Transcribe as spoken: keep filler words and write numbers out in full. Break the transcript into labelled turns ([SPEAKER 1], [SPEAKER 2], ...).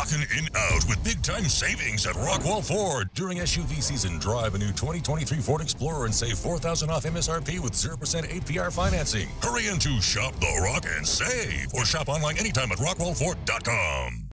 [SPEAKER 1] rocking in out with big-time savings at Rockwall Ford. During S U V season, drive a new twenty twenty-three Ford Explorer and save four thousand dollars off M S R P with zero percent A P R financing. Hurry in to Shop the Rock and Save, or shop online anytime at rockwall ford dot com.